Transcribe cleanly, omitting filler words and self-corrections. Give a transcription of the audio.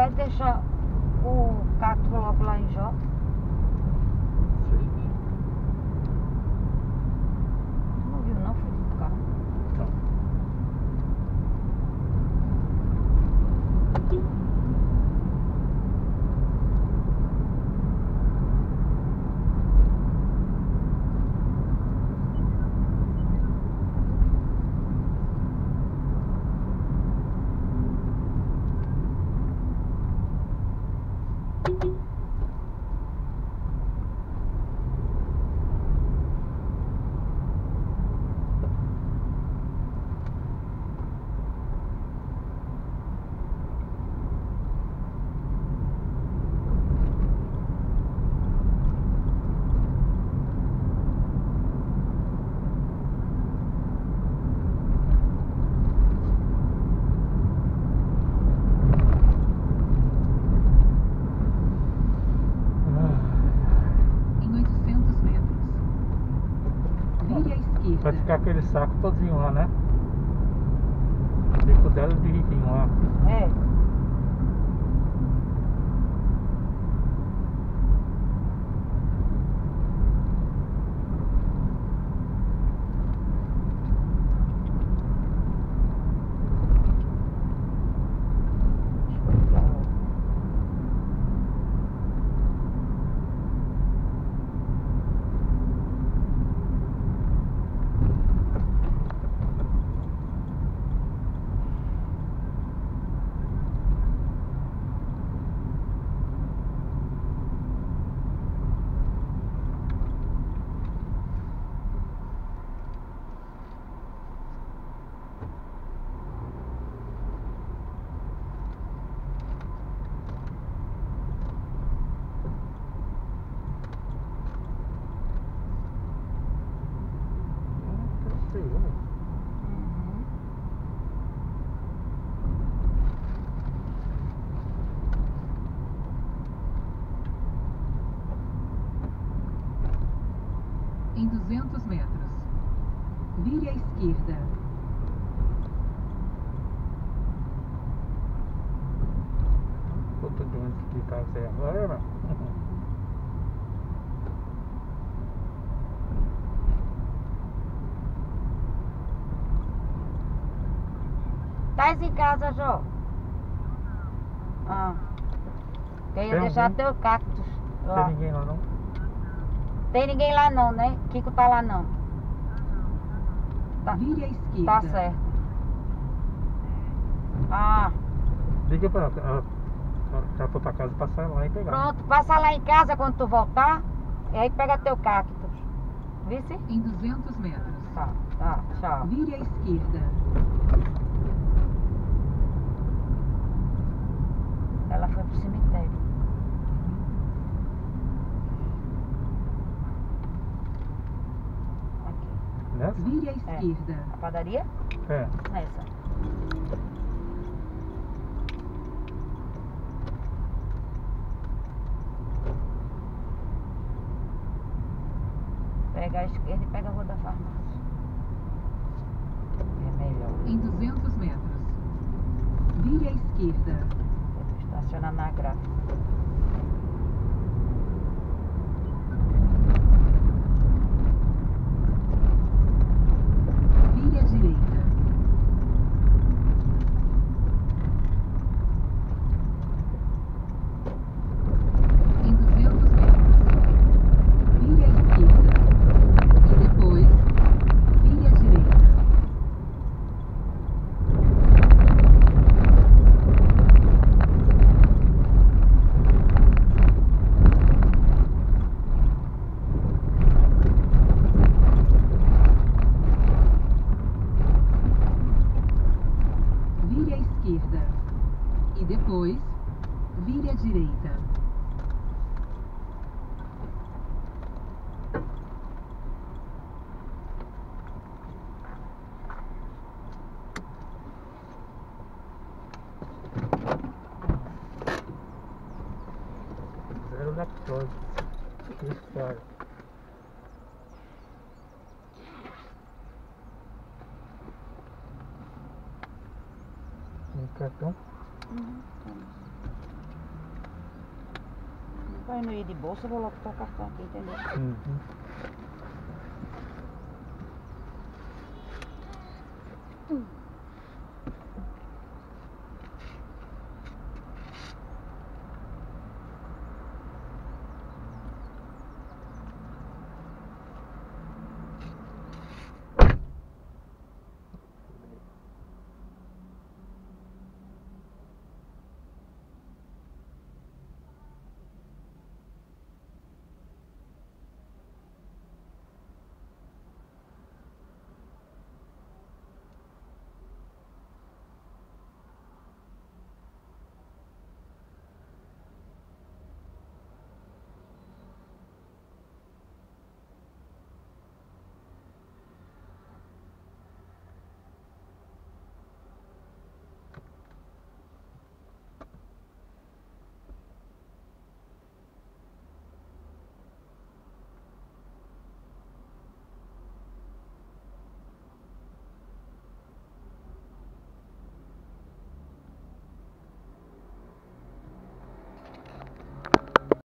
vai deixar o cacto logo lá em Jó? Não viu não, filho do carro? Então. Vai ficar aquele saco todinho lá, né? Bico dela de riquinho lá. É. Em 200 metros, vire à esquerda. Puta de onde que tá você agora, mano? Tás em casa, Jó? Ah. Eu ia Tem deixar alguém? teu cactus Não lá. tem ninguém lá não? Tem ninguém lá não, né? Kiko tá lá não. Tá, Vire à esquerda. tá certo. Ah, Liga pra ela. Já for pra casa, passar lá e pegar. pronto. Passa lá em casa quando tu voltar. E aí pega teu cactus. Vice? Em 200 metros, Tá, tchau. vire à esquerda. Ela foi pro cemitério. Aqui. Nessa? Vire à esquerda. A padaria? É. Nessa. Pega a esquerda e pega a rua da farmácia. É melhor. Em 200 metros, vire à esquerda. Estaciona na gráfica. Vire à direita. Em 200 metros, vire à esquerda. E depois, vire à direita. Vire à esquerda. E depois, vire à direita. Zero lactose. Que história. Tem cartão? Uhum. Pra eu não ir de bolsa, eu vou logo botar o cartão aqui, entendeu? Uhum.